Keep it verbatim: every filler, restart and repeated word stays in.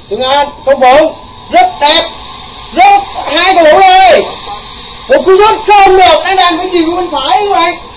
Phương An, Công Phượng, rất đẹp, rất hai cầu thủ rồi. Một cú sút không được, đang đàn phải chuyền bên phải các bạn.